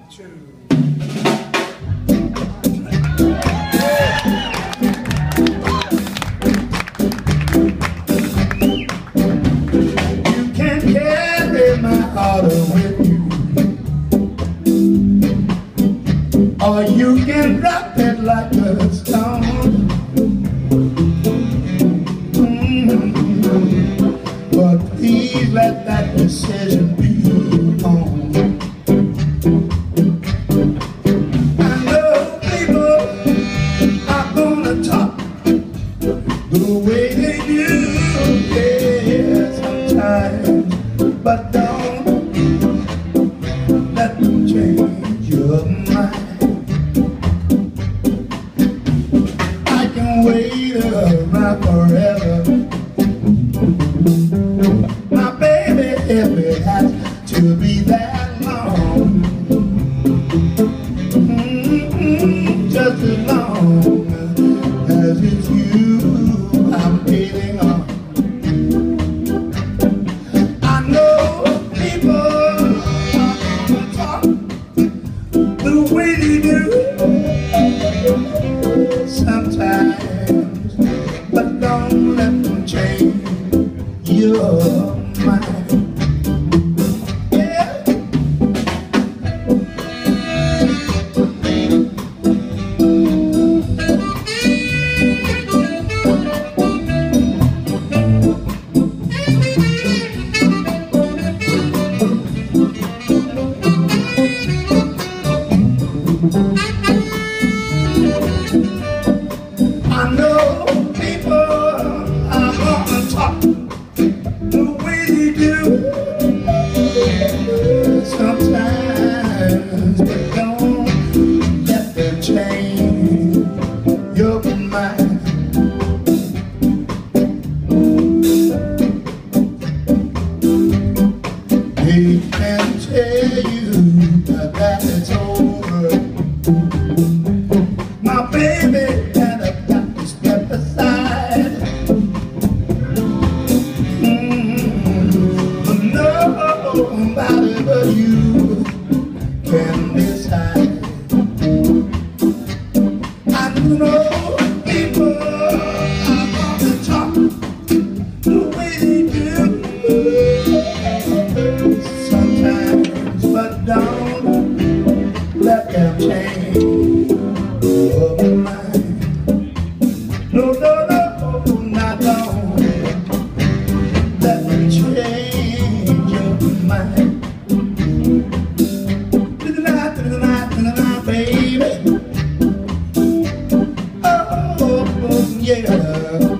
two. You can carry my heart with you, or you can drop it like a stone. But please let that decision be your own. I know people are gonna talk the way they do, yeah, sometimes, but don't let them change your mind. I can wait around forever, my baby, if it has to be that long, just as long as it's you I'm waiting on. I know people are gonna talk the way they do sometimes, but don't let them change your mind. Yeah. I know people are gonna talk the way you do sometimes, but don't let them change your mind. They can tell you that it's over, my baby, and I've got to step aside. Nobody but you can decide. I know people are gonna talk the way they do sometimes, but don't let them change your mind. No, no, no, not don't let them change your mind. Baby, oh, yeah.